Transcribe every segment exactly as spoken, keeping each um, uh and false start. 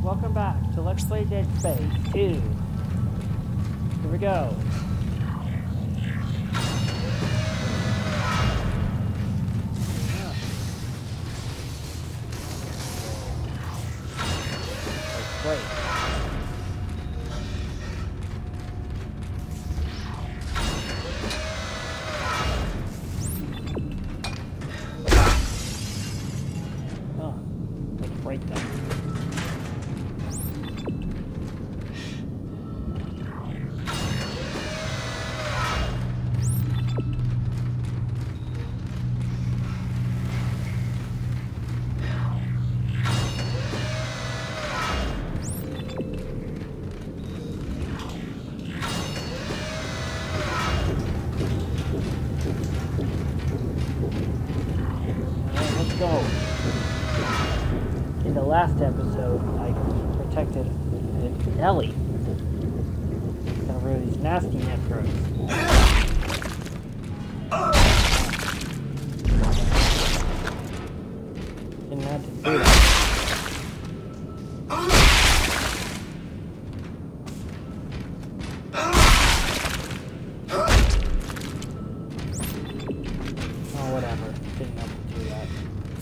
welcome back to Let's Play Dead Space two. Here we go. Yeah. That's great. Oh, let's break that. Go. In the last episode, I protected Ellie over these nasty necros. Didn't have to do that. Oh, whatever. Didn't have to do that.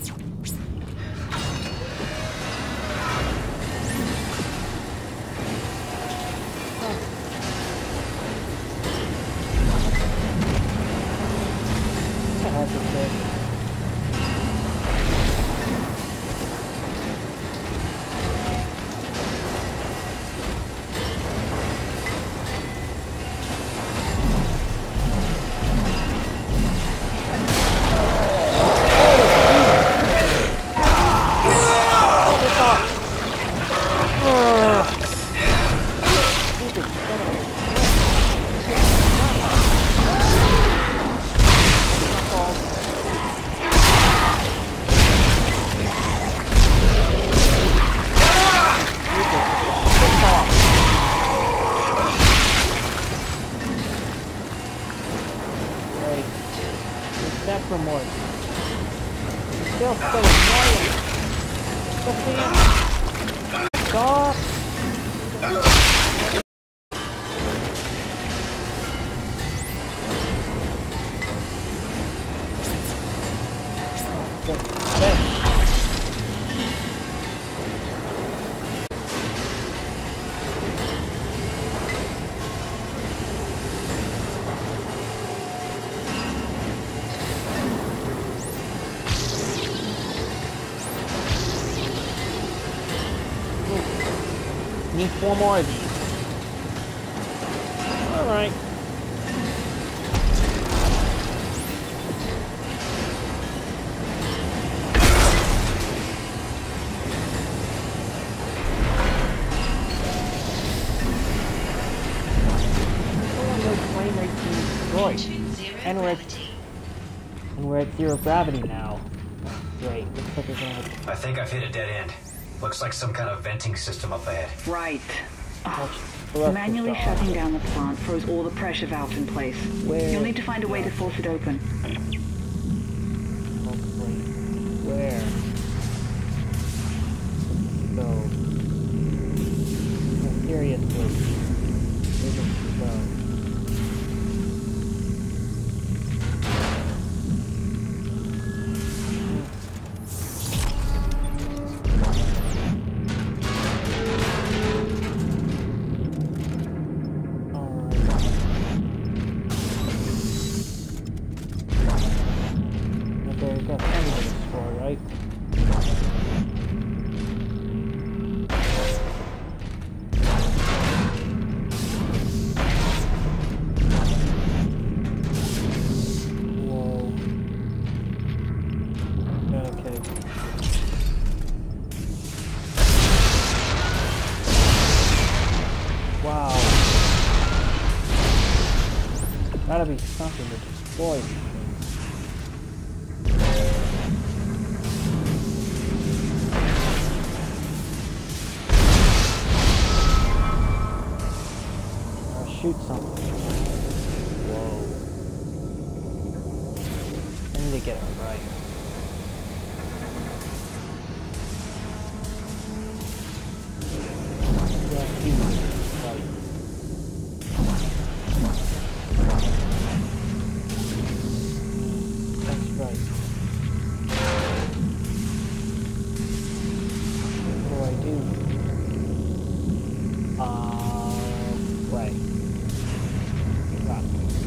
That for more. Still so annoying. Stop. Need four more of these. Alright. Flame rate being destroyed. And we're, at, and we're at zero gravity now. Oh, great. Looks like there's gonna I think I've hit a dead end. Looks like some kind of venting system up ahead. Right. Oh. Manually shutting down the plant froze all the pressure valves in place. Where? You'll need to find a way to force it open. Hopefully. Where? So. Seriously. Where does it go? Wow. Gotta be something to destroy these things. Or shoot something. Whoa. I need to get it right. crap.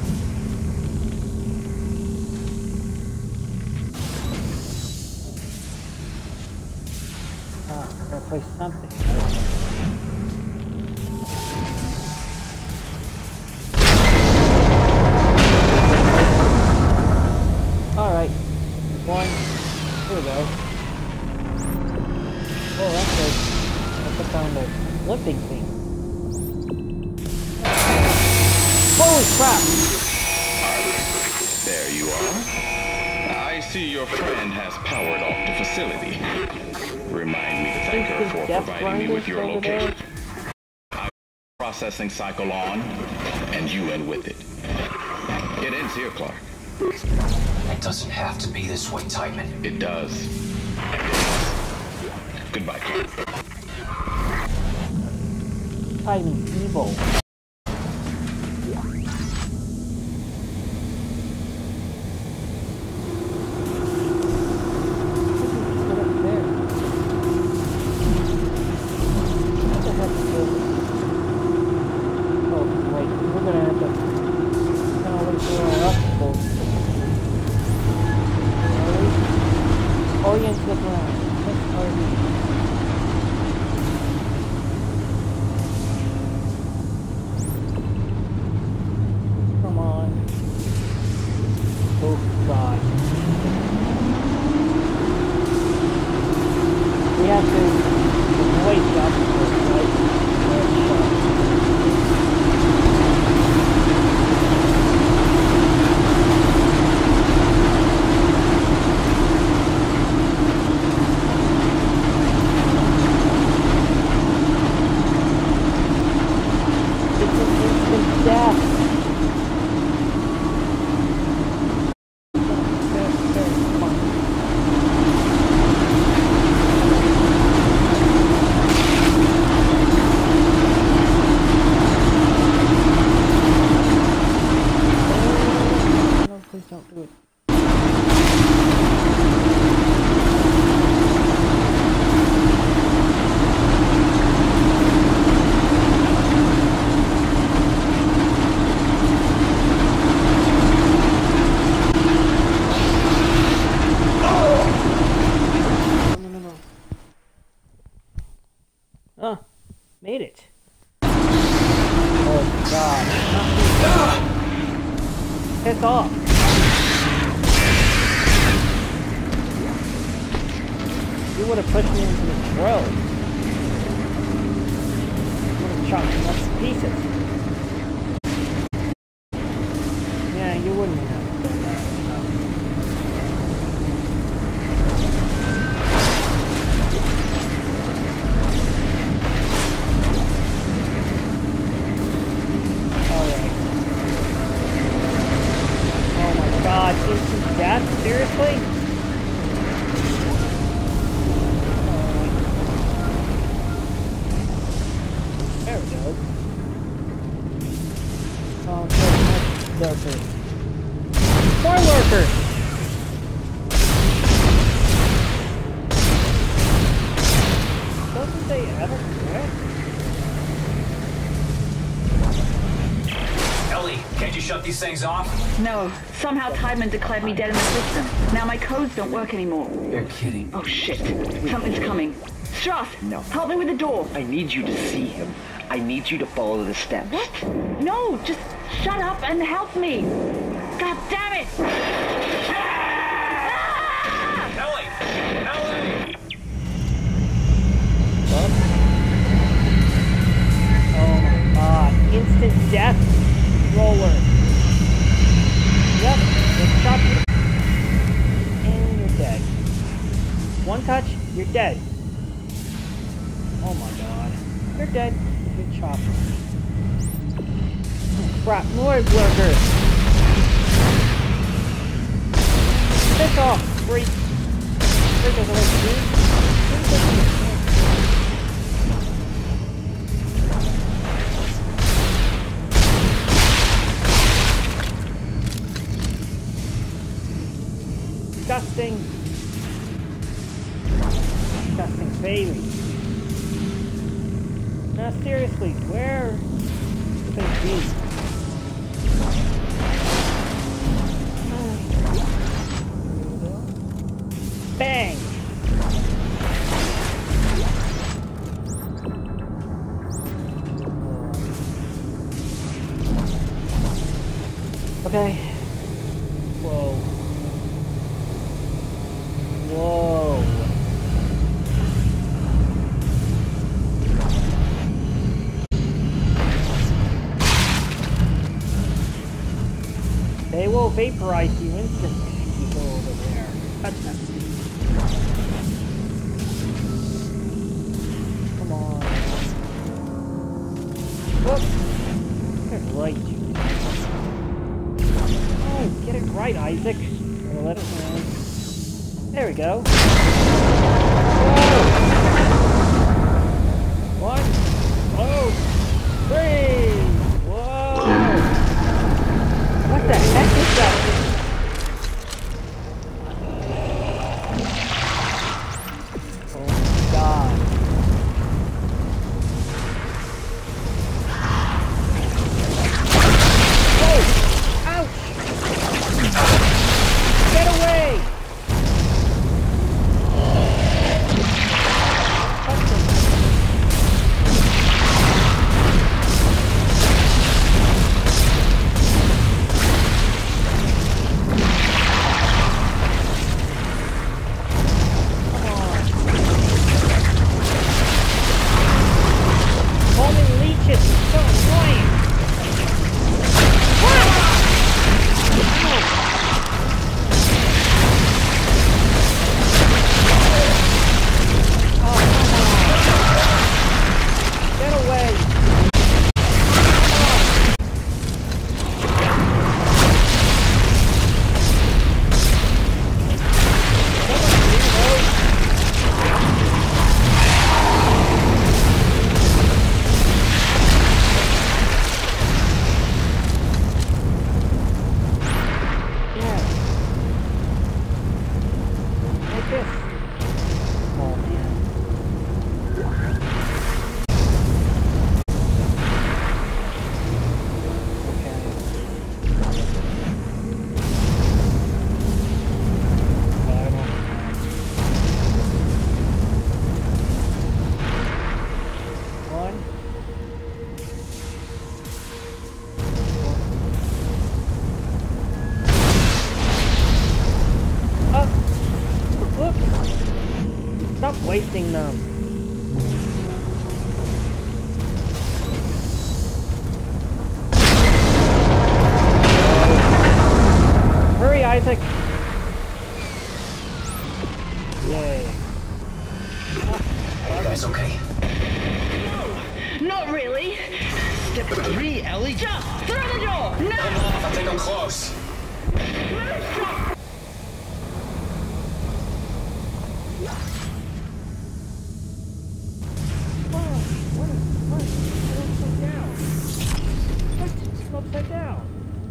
Ah, gotta play something. Alright. One. Here we go. Oh, that's good. That's the kind of flipping thing. Holy crap! There you are. I see your friend has powered off the facility. Remind me to thank her for providing me with your location. I'm processing Cycle on, and you in with it. It ends here, Clark. It doesn't have to be this way, Tideman. It does. And it is. Goodbye, Clark. Tideman's evil. Oh, made it. Oh god. Piss off. You would have pushed me into the throat. Would have chopped me up to pieces. Yeah, you wouldn't have done that. Instant death? Seriously? There we go. Oh, lurkers. More lurkers! Doesn't they ever quit? Ellie, can't you shut these things off? No. Somehow Tideman declared me dead in the system. Now my codes don't work anymore. You're kidding. Oh shit. Something's coming. Strauss! No. Help me with the door. I need you to see him. I need you to follow the steps. What? No, just shut up and help me. God damn it! Ah! Ellie! Ellie! What? Oh my god. Instant death roller. Yep, just chop you. And you're dead. One touch, you're dead. Oh my god. You're dead. Good chop. Oh, crap, more lurkers. Piss off, freak. Freak doesn't like you. Disgusting. Disgusting baby. Now seriously, where could they be? Okay. Whoa. Whoa. They will vaporize you instantly if you go over there. Touch them. Come on. Whoop. Get it right. Oh, get it right, Isaac. I'm gonna let it land. There we go. Whoa. One. Oh. Three. Whoa. What the heck is that? Oh my god. Whoa! Ouch! Get away! Wasting them. Hurry, Isaac. Yay. Are you guys okay? No, not really. Step three, Ellie. Just through the door. No. I think I'm close. Upside down.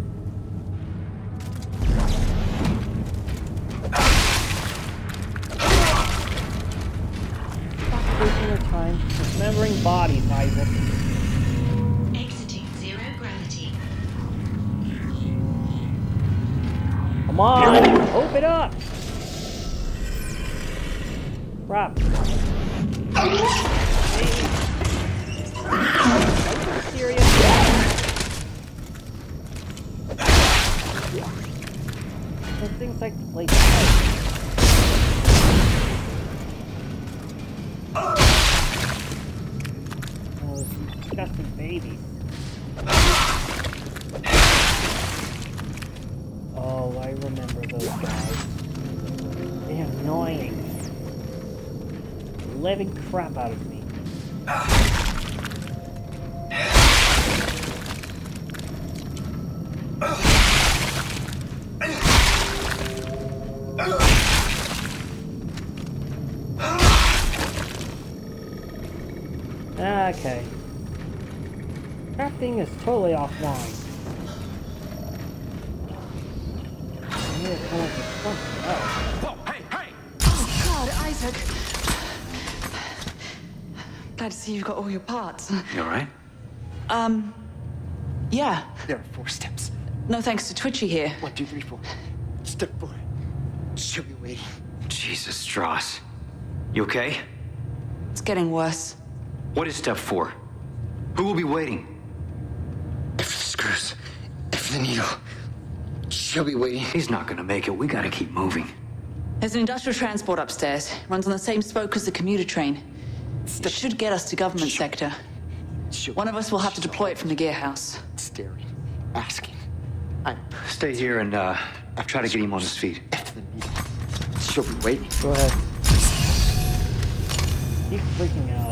Stop wasting your time dismembering bodies, Isaac. Exiting zero gravity. Come on, open up. Crap. Are you serious? Those things like like oh, those disgusting babies. Oh, I remember those guys. They're annoying. Living crap out of me. Okay. Crafting is totally offline. I need to come up with something else. Whoa, hey, hey! Oh God, Isaac. Glad to see you've got all your parts. You alright? Um, yeah. There are four steps. No thanks to Twitchy here. One, two, three, four. Step four. She'll be waiting. Jesus, Strauss. You okay? It's getting worse. What is step four? Who will be waiting? F the screws. F the needle. She'll be waiting. He's not gonna make it. We gotta keep moving. There's an industrial transport upstairs. Runs on the same spoke as the commuter train. It should get us to government sector. One of us will have to deploy it from the gear house. Staring. Asking. I'm... Stay here and, uh, try to get him on his feet. After the meeting. She'll be waiting. Go ahead. He's freaking out.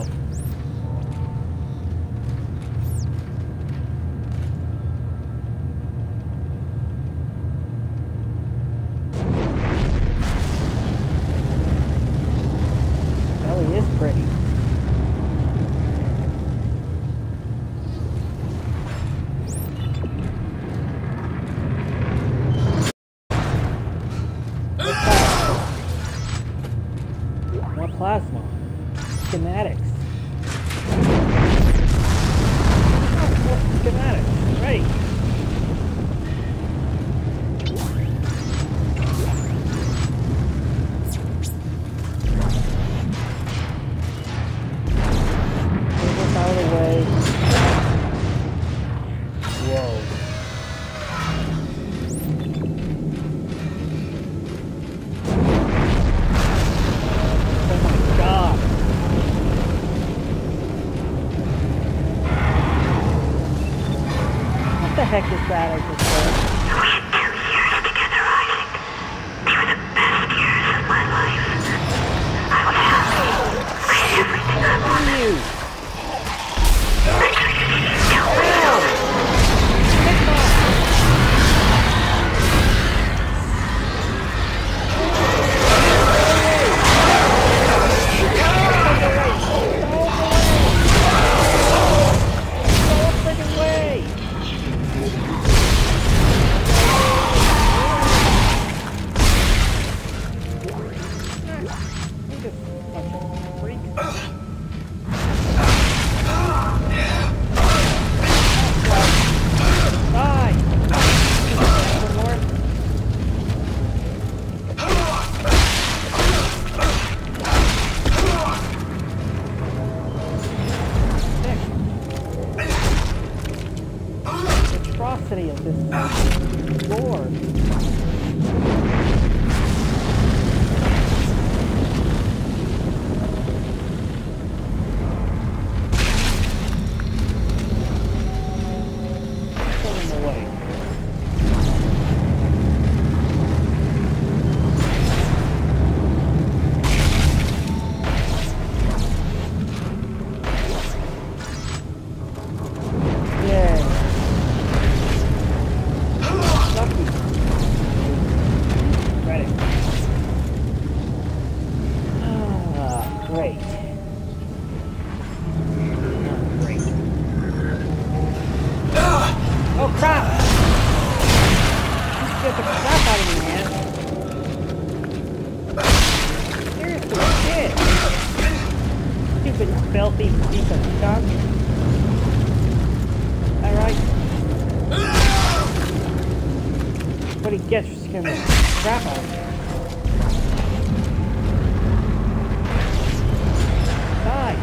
Ellie is pretty. More plasma. Schematics. Oh, schematics. Right. Move this out of the way. Whoa. Oh my god. What the heck is that I just heard? We had two years together, Isaac. They were the best years of my life. I was happy. I had everything I wanted. You. I tried to tell myself. Go freaking way! You just fucking freak. Die! One more. The atrocity of this door. Put him away. Yay. Lucky. Ready. Ah, great. Ah, great. Oh crap! You get the crap out of me, man. Seriously, shit! Stupid filthy piece of junk. Alright. What he gets for scaring the crap out of me. Die!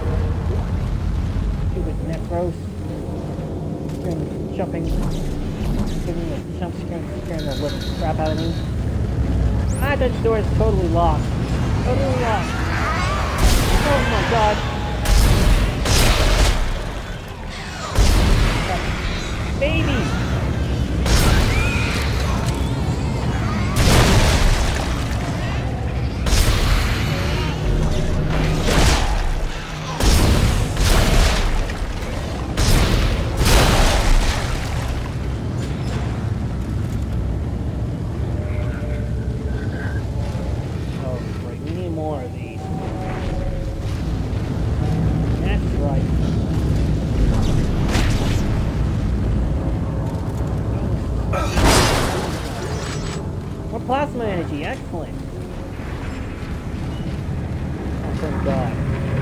Stupid necros. Scaring, jumping. Giving me a jump scare and scaring the living crap out of me. Ah, that door is totally locked. Totally locked. Oh my god. Baby! Oh, great. We need more of these. That's right. More plasma energy, excellent. Oh, thank God.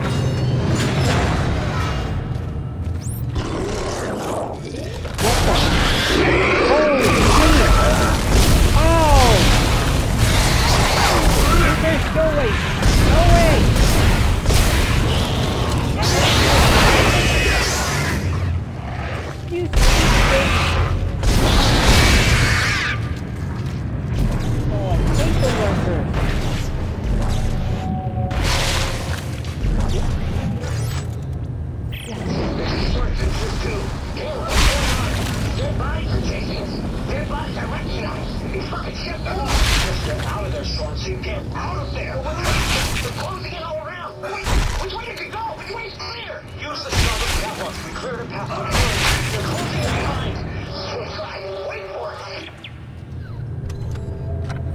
What the? Holy shit! Oh! There's no way! No way! You stupid!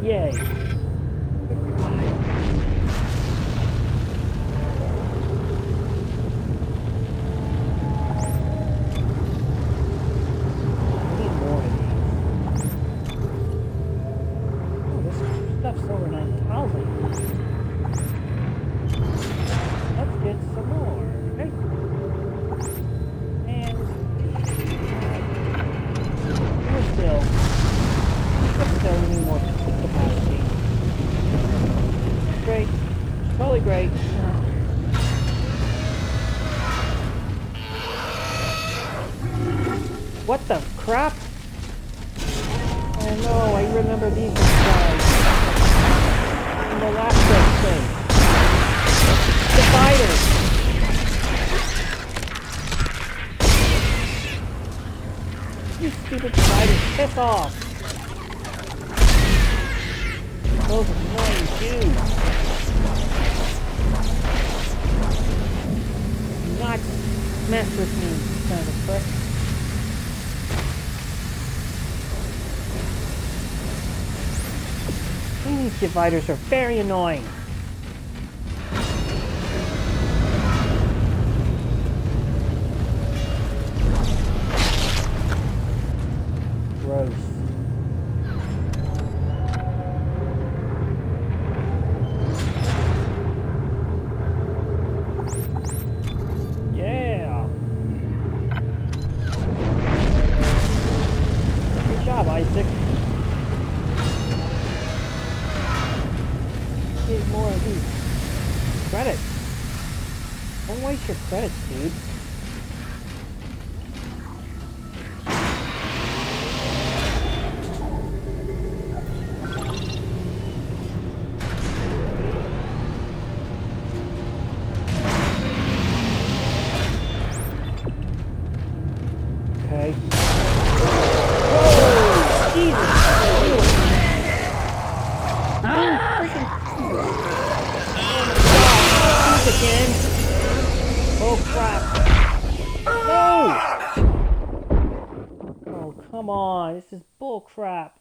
Yay. What the crap? Oh no, I remember these guys. In the last thing. Dividers! You stupid spiders, piss off! Those annoying dudes! Do not mess with me, son of a prick. These dividers are very annoying. Gross. Yeah. Good job, Isaac. More of these credits. Don't waste your credits, dude. Okay. Whoa! Jesus! Again. Oh crap. No! Oh, come on. This is bull crap.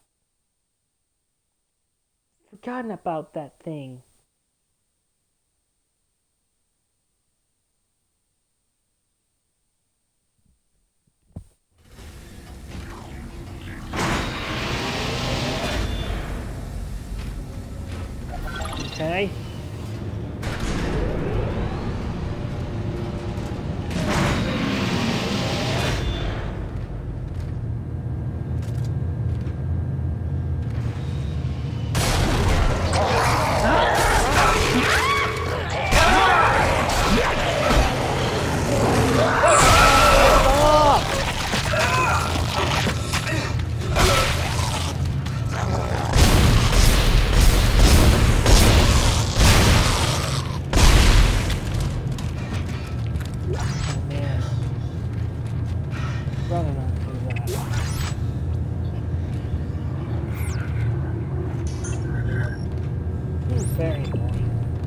Forgotten about that thing. Okay. Very annoying.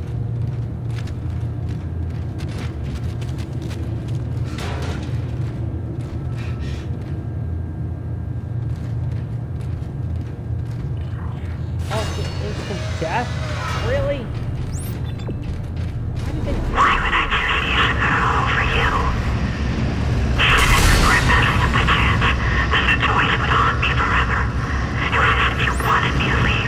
Oh, instant death? Really? Why did they... Why would I choose you girl for you? Even if we're messing up the chance, this choice would haunt me forever. It was as if you wanted me to leave.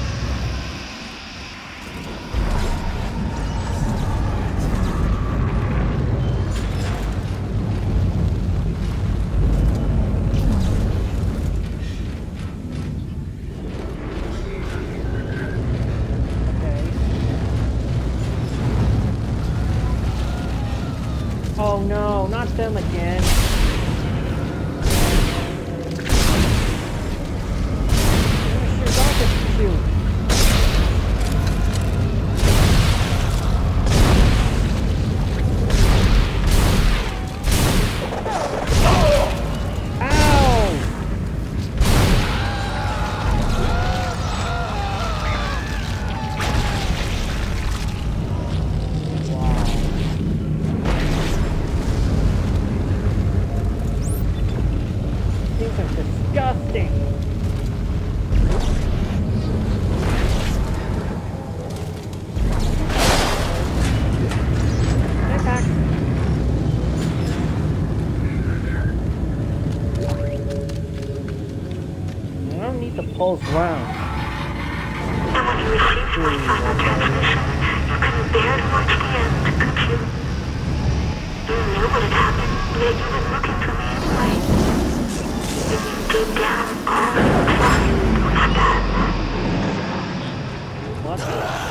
Oh no, not them again. Sure, that was cute. Disgusting. the pulse round. And when you received my final transmission, you couldn't bear to watch the end, could you? You knew what had happened, yet you were looking for me anyway. And you gave down all that was left was death. What?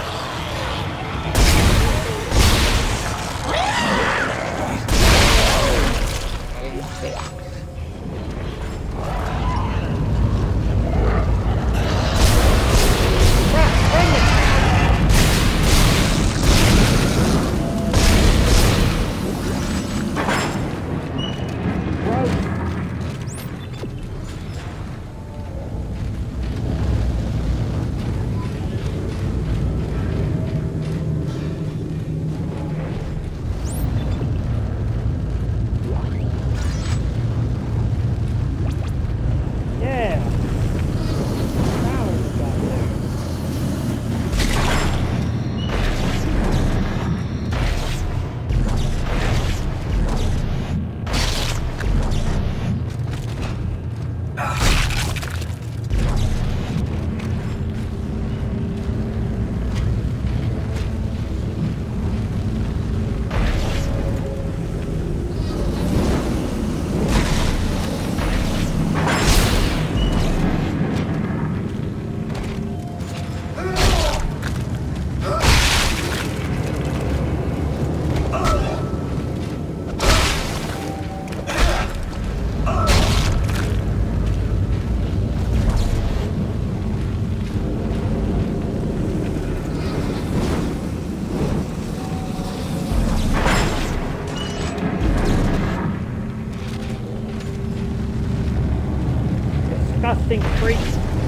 Disgusting freak.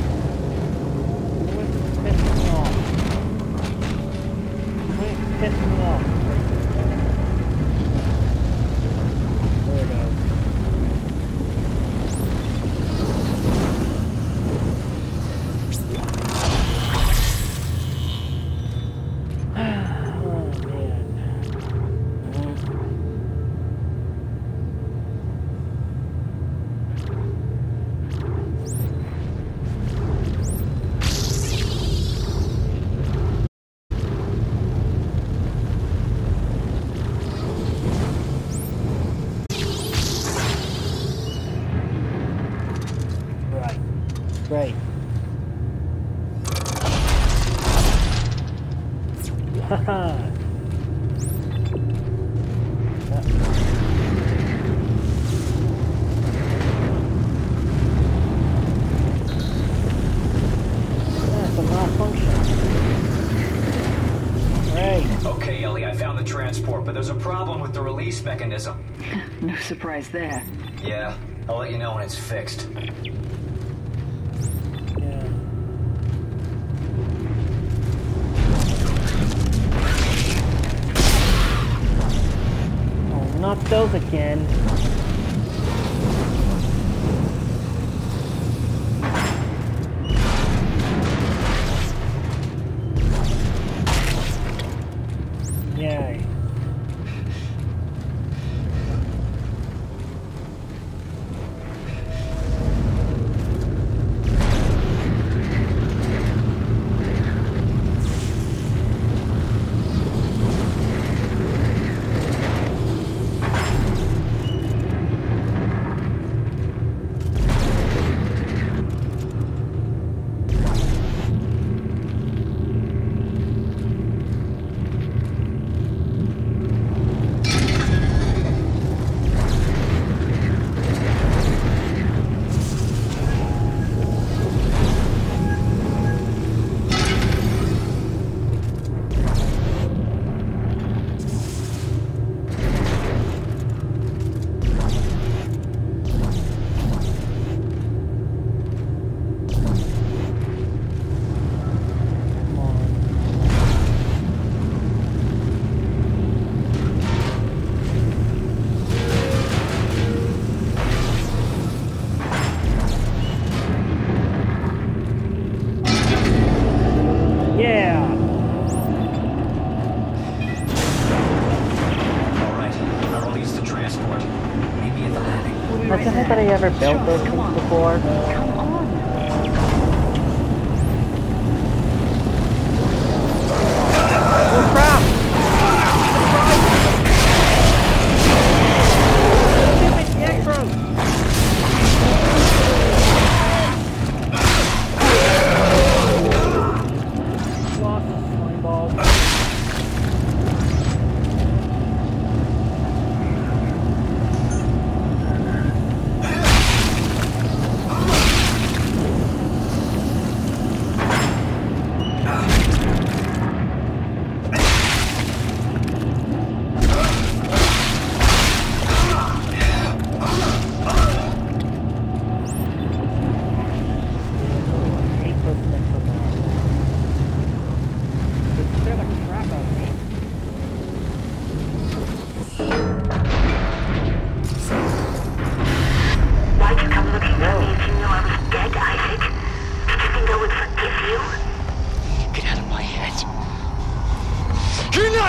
Quit pissing me off. Quit pissing me off. There it goes. Oh man. Right. Haha. That's a malfunction. Right. Okay, Ellie, I found the transport, but there's a problem with the release mechanism. No surprise there. Yeah, I'll let you know when it's fixed. Not those again. Yay. Has anybody ever built those things before? Come on.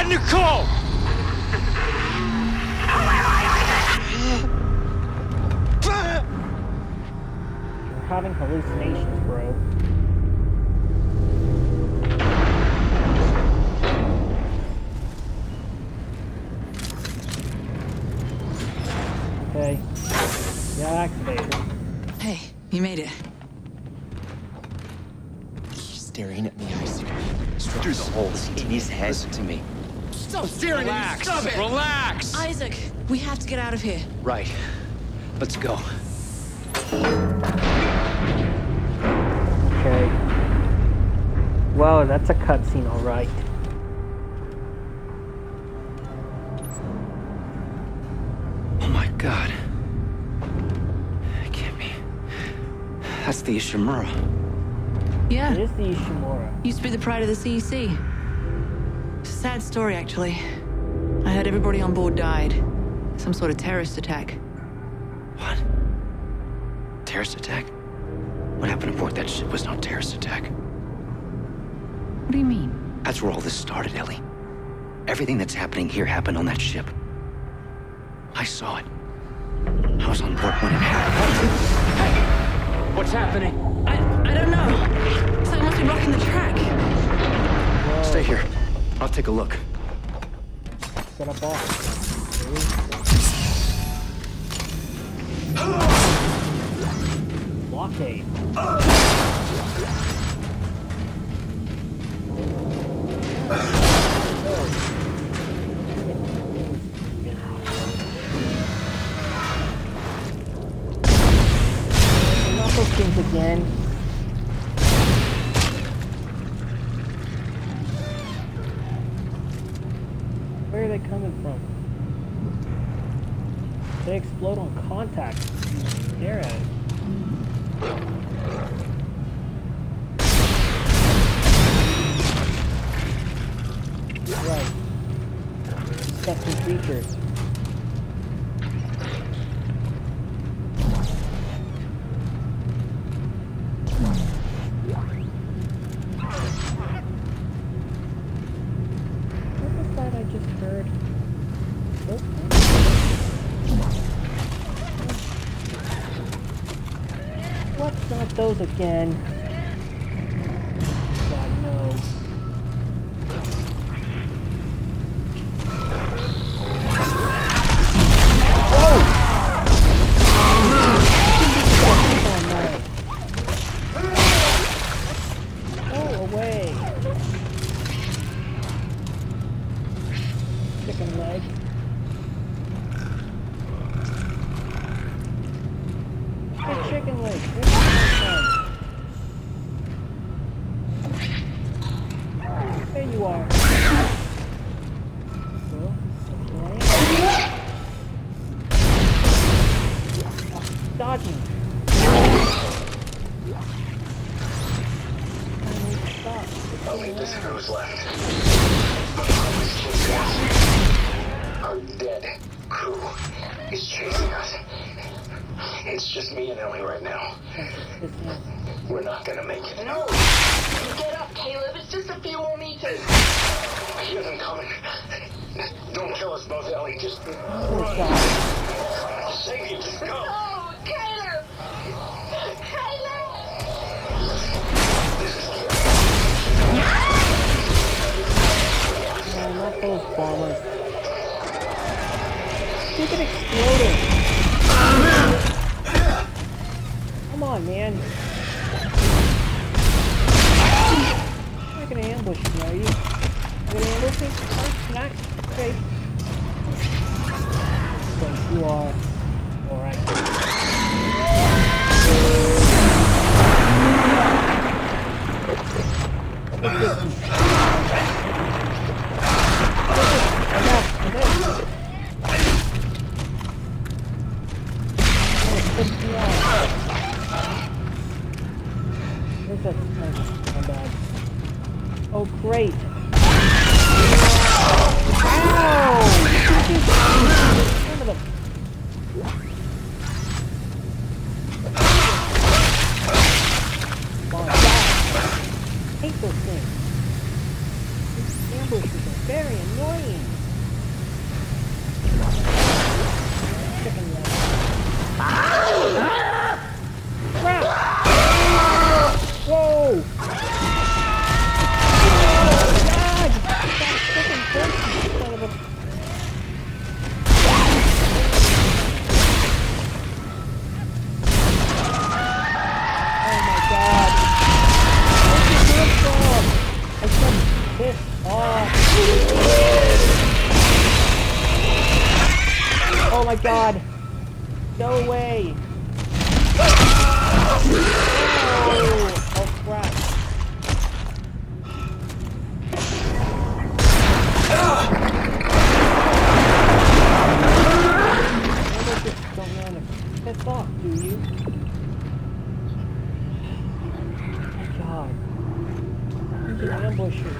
Nicole! You're having hallucinations, bro. Okay. Yeah, activated. Hey, you made it. He's staring at me, Isaac. Through the holes in his head. Listen to me. Stop staring at me! Stop it! Relax! Isaac, we have to get out of here. Right. Let's go. Okay. Well, that's a cutscene, all right. Oh my God. It can't be. That's the Ishimura. Yeah, It is the Ishimura. used to be the pride of the C E C. It's a sad story, actually. I heard everybody on board died. Some sort of terrorist attack. What? Terrorist attack? What happened aboard that ship was no terrorist attack. What do you mean? That's where all this started, Ellie. Everything that's happening here happened on that ship. I saw it. I was on board when it happened. Hey! What's happening? I, I don't know. Something must be blocking the track. Stay here. I'll take a look. Set up off. Blockade. Not those things again. Where are they coming from? They explode on contact. Stare at it. Right. Disgusting creatures. What was that I just heard? Oh. What's not those again? God, no. Oh, away. Chicken leg. Hey, chicken leg. Where's my friend? There you are. Well, okay. Dodging. Stop. Only this crew's left. Our dead crew is chasing us. It's just me and Ellie right now. We're not gonna make it. No! Get up, Caleb. It's just a few more meters. I hear them coming. Don't kill us both, Ellie. Just run. I'll save you. Just go. No, Caleb! Caleb! No, not those bombers. Keep it exploding. Come on, man. You're not gonna ambush me, are you? You're gonna ambush me? Huh? Not? Okay. So you are. Alright. Where's that? Oh, my bad. Oh, great. Ow! Son of a... Come on, die. I hate those things. These ambushes are very annoying. god! Go away! Oh, oh crap. Never just don't want to piss off, do you? Oh god. He's an ambusher.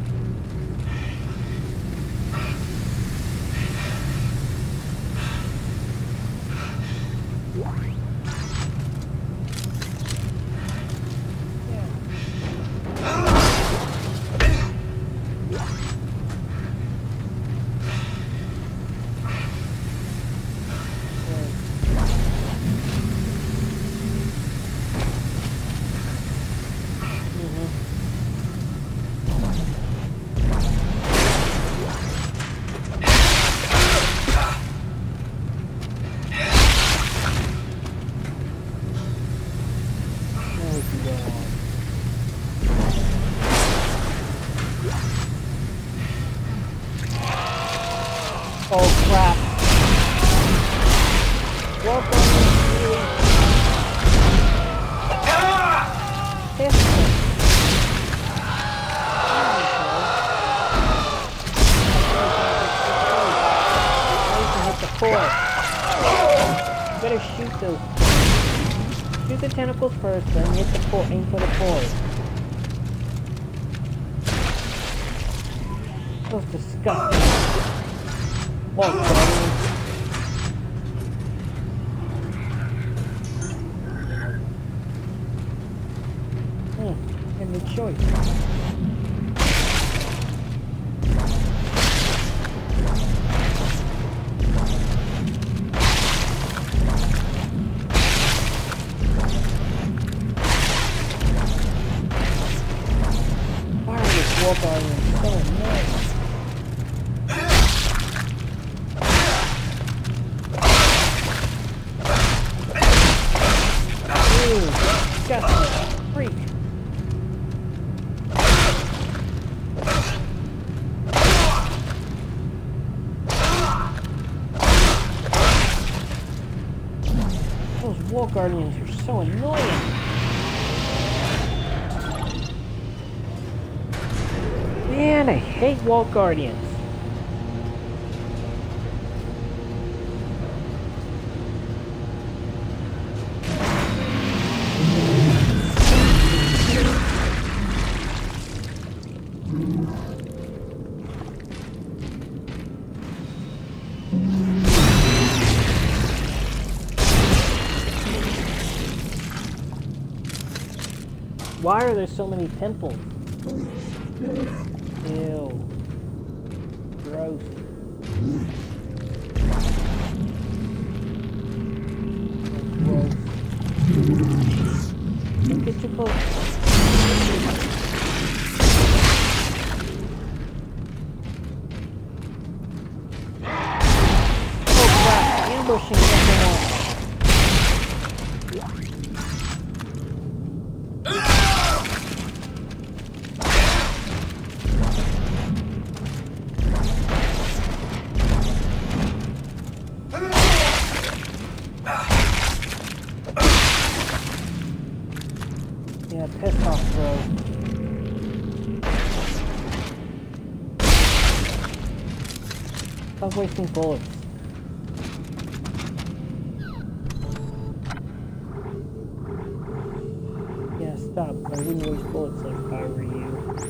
Oh crap. Welcome to Pistol. Hit the core. You better shoot those. Shoot the tentacles first, then hit the core. Aim for the core. That was disgusting. Oh, hmm, and the choice. Why are this war guardian so annoying? Freak. Those wall guardians are so annoying. Man, I hate wall guardians. Why are there so many temples? Ew. Gross. Gross. Don't get too close. Oh crap, ambushing something else. Yeah, piss off, bro. Stop wasting bullets. Yeah, stop. I wouldn't waste bullets like if I were you.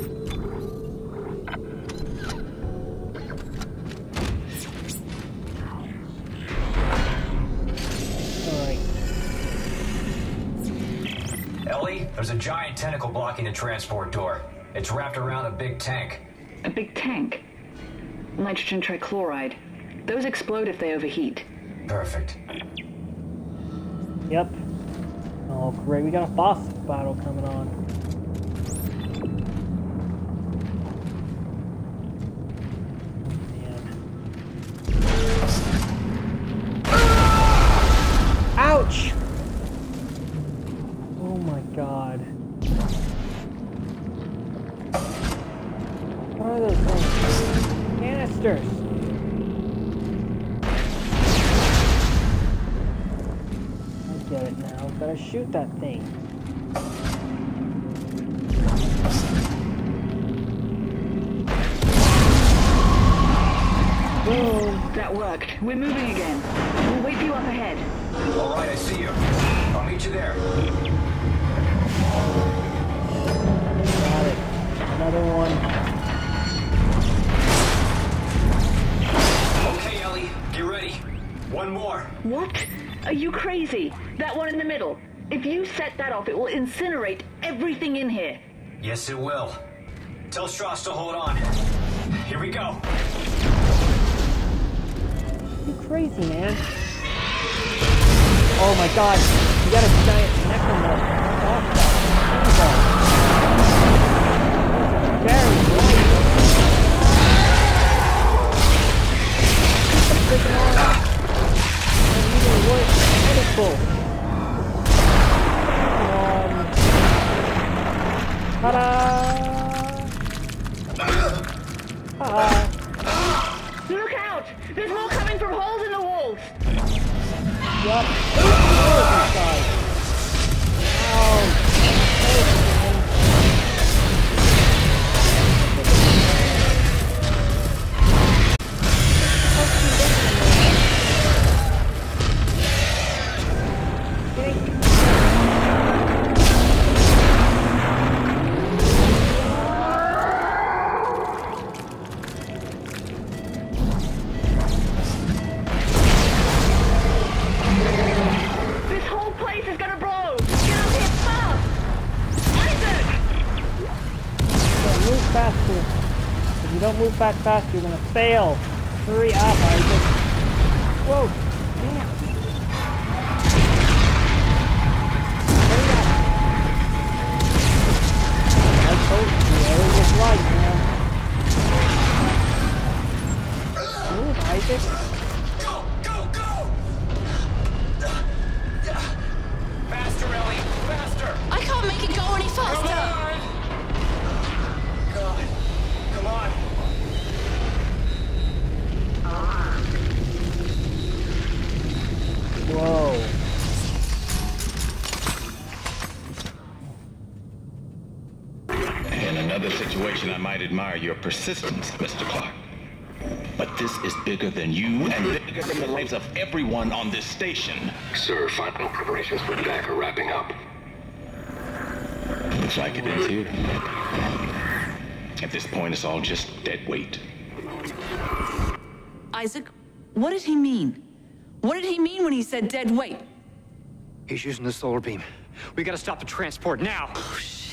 There's a giant tentacle blocking the transport door. It's wrapped around a big tank. A big tank? Nitrogen trichloride. Those explode if they overheat. Perfect. Yep. Oh great, we got a boss battle coming on. Oh, man. Ouch! Oh my god. What are those things? Canisters! want to shoot that thing. Boom. That worked. We're moving again. We'll wait for you up ahead. All right, I see you. I'll meet you there. Got it. Another one. Okay, Ellie, get ready. One more. What? Are you crazy? That one in the middle. If you set that off, it will incinerate everything in here. Yes, it will. Tell Strauss to hold on. Here we go. You crazy, man. Oh my god. You got a giant necromorph. Very light. Freaking on. That even worse. Medical. Ta-da! Ta-da! Look out! There's more coming from holes in the walls! Yup. Inside. Ow. Move back fast, you're gonna fail. Hurry up, Isaac. Whoa, damn. Hurry up. I told you, Ellie was right, man. Move, Isaac. Go, go, go! Faster, Ellie, faster! I can't make it go any faster! Come on! God, come on! Whoa. In another situation, I might admire your persistence, Mister Clark. But this is bigger than you and bigger than the lives of everyone on this station. Sir, final preparations for attack are wrapping up. Looks like it is here. At this point, it's all just dead weight. Isaac, what did he mean? What did he mean when he said dead weight? He's using the solar beam. We gotta stop the transport now. Oh, shit.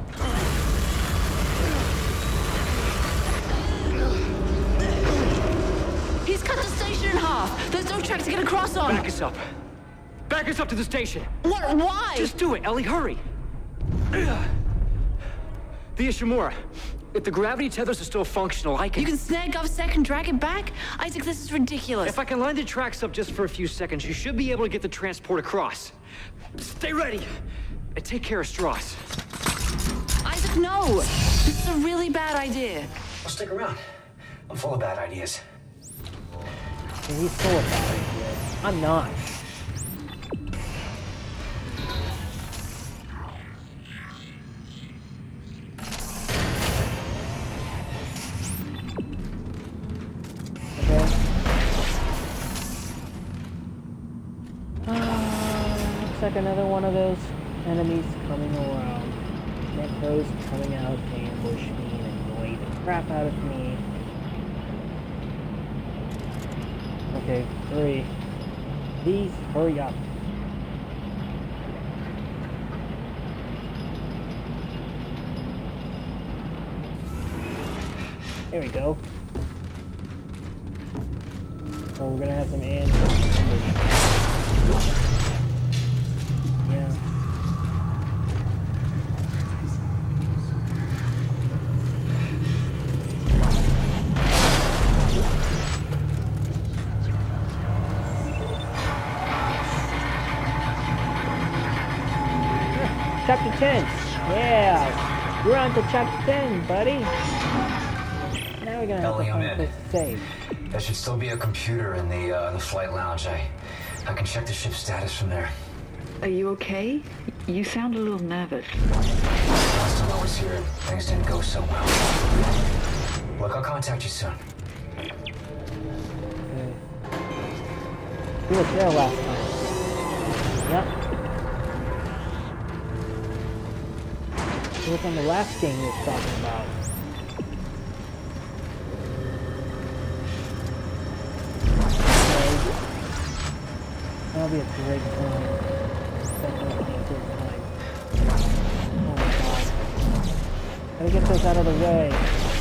He's cut the station in half. There's no track to get across on. Back us up. Back us up to the station. What? Why? Just do it, Ellie. Hurry. The Ishimura. If the gravity tethers are still functional, I can... You can snag GovSec and drag it back? Isaac, this is ridiculous. If I can line the tracks up just for a few seconds, you should be able to get the transport across. Stay ready. And take care of Strauss. Isaac, no. This is a really bad idea. Well, stick around. I'm full of bad ideas. He's full of bad ideas. I'm not. Like another one of those enemies coming around. Necros coming out to ambush me and annoy the crap out of me. Okay, three. Please hurry up. There we go. Oh, we're gonna have some ambush. Yeah. Chapter ten. Yeah. We're on to chapter ten, buddy. Now we're gonna have Ellie, to I'm find a in. place to save. There should still be a computer in the uh, the flight lounge. I I can check the ship's status from there. Are you okay? You sound a little nervous. Last time I was here, things didn't go so well. Look, I'll contact you soon. Okay. He was there last time. Yep. He was on the last game he was talking about. Okay. That'll be a great time. Definitely be a good time. Oh my god. Gotta get those out of the way.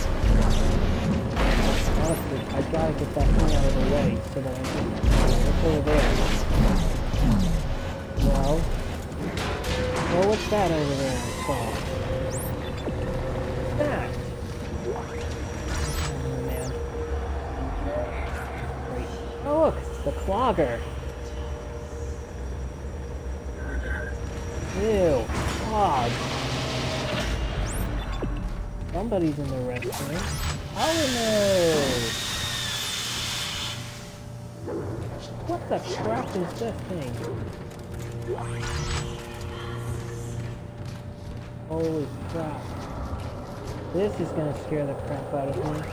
Honestly, I gotta get that thing out of the way so that I can... What's over there? Well... Well, what's that over there? Oh. That! Oh, man. Great. Oh, look! The clogger! Ew! Clog! Somebody's in the restroom. Oh no! What the crap is this thing? Holy crap. This is gonna scare the crap out of me.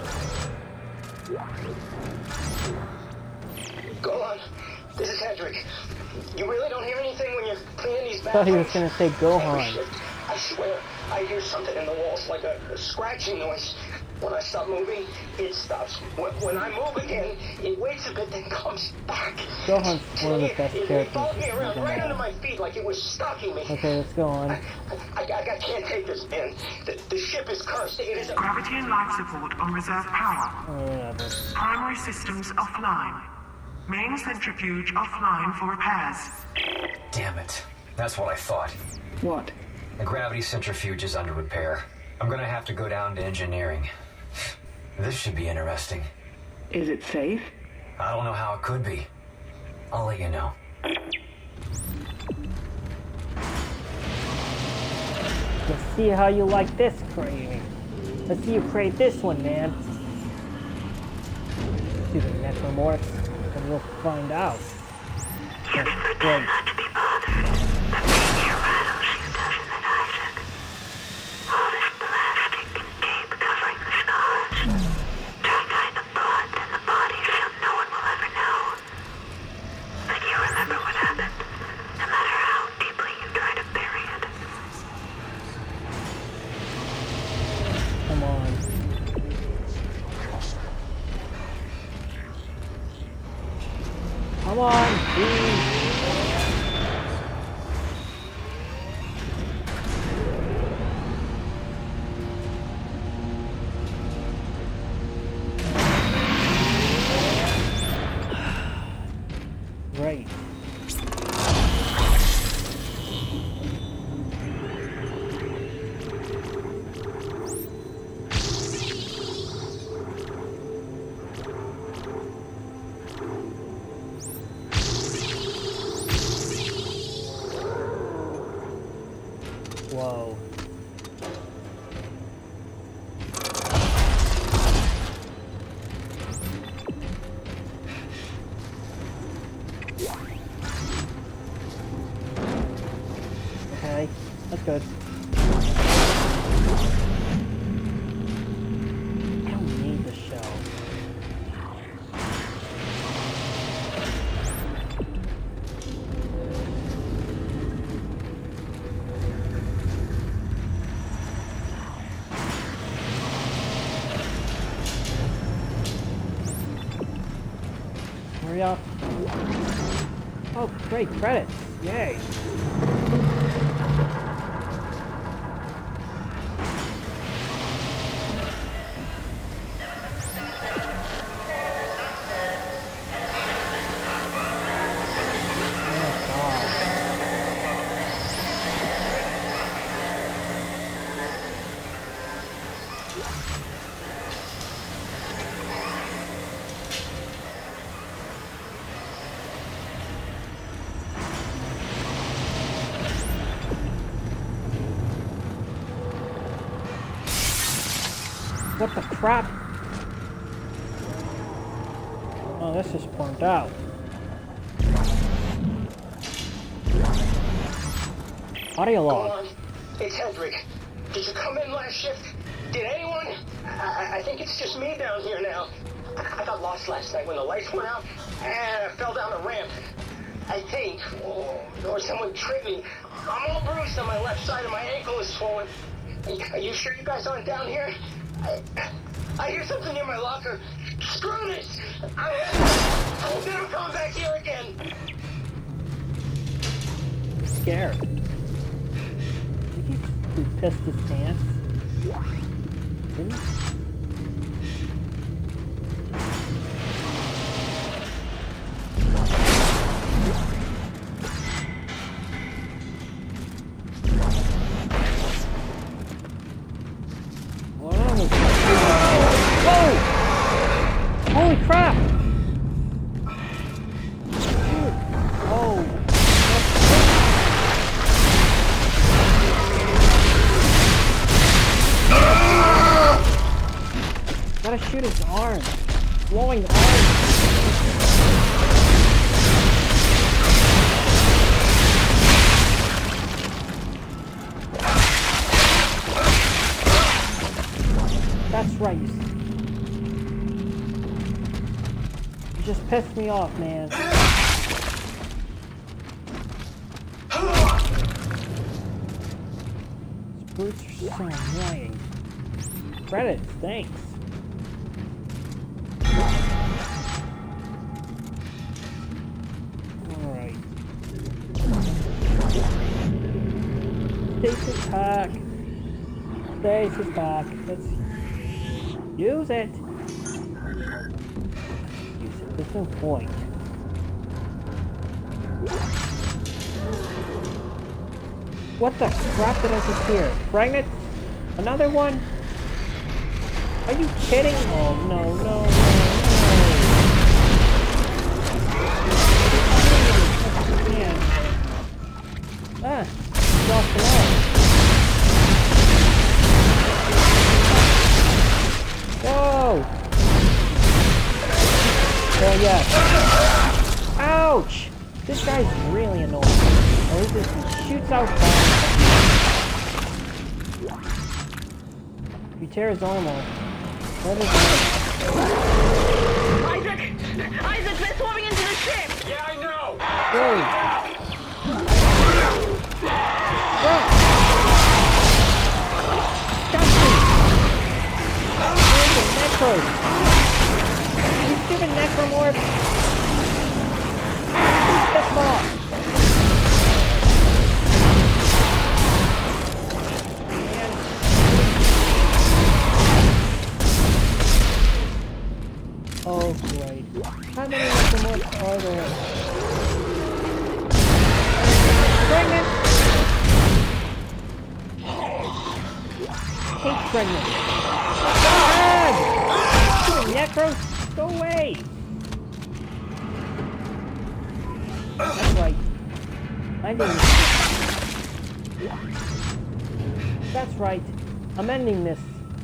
Go on. This is Hedrick. You really don't hear anything when you're cleaning these I thought he was bathrooms? gonna say Gohan. I swear, I hear something in the walls, like a, a scratching noise. When I stop moving, it stops. When, when I move again, it waits a bit, then comes back. Gohan's one of the best it, it, characters. It followed me around right under my feet like it was stalking me. Okay, let's go on. I, I, I, I can't take this, man. The, the ship is cursed. It is a... Gravity and life support on reserve power. Oh, whatever. Primary systems offline. Main centrifuge offline for repairs. Damn it. That's what I thought. What? The gravity centrifuge is under repair. I'm gonna have to go down to engineering. This should be interesting. Is it safe? I don't know how it could be. I'll let you know. Let's see how you like this craving. Let's see you crave this one, man. Do the necromorphs, and we'll find out. That's great. Come on, please. Right. Whoa. Okay, that's good. I don't need the shell. Hurry up. Oh, great, credits. Yay. What the crap? Oh, this is burnt out. Audio log. Go on. It's Hendrik. Did you come in last shift? Did anyone? I, I think it's just me down here now. I, I got lost last night when the lights went out, and I fell down a ramp. I think, or, or someone tripped me. I'm all bruised on my left side and my ankle is swollen. Are you sure you guys aren't down here? I, I hear something near my locker. Screw this! I, I'll never come back here again. I'm scared. He pissed his pants. Didn't he? Holy crap! Oh. Gotta shoot his arm. Blowing arm. That's right. You just pissed me off, man. These brutes are so annoying. Credits, thanks. Alright. Stasis pack. Stasis pack. Let's use it. Use it. There's no point. What the crap did I just hear? Pregnant? Another one? Are you kidding? Oh no, no, no, no. Man. Ah, lost the line. Whoa! Oh yeah. Ouch! This guy's really annoying. At least he shoots out bombs. If he tears his arm off, what is it? Isaac! Isaac, they're swarming into the ship! Yeah, I know! Whoa! You stupid necromorph! Step off! Oh, great. How many necromorphs are there? Pregnant! Hate pregnant! Necros, go away! That's right. I knew it. That's right. I'm ending this.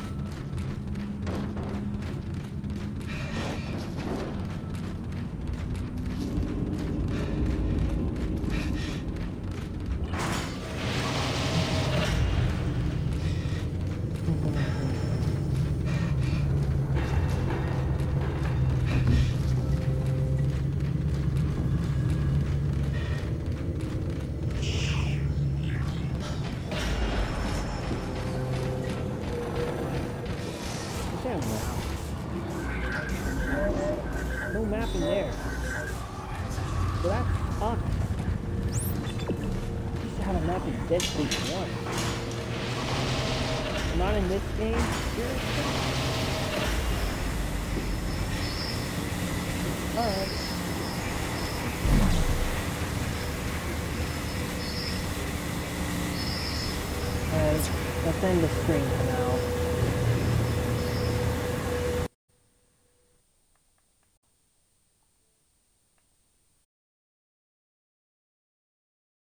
No map in there. So that's fun. Used to have a map in Dead Space one. Not in this game? Seriously? Alright. Alright, let's end the stream for now.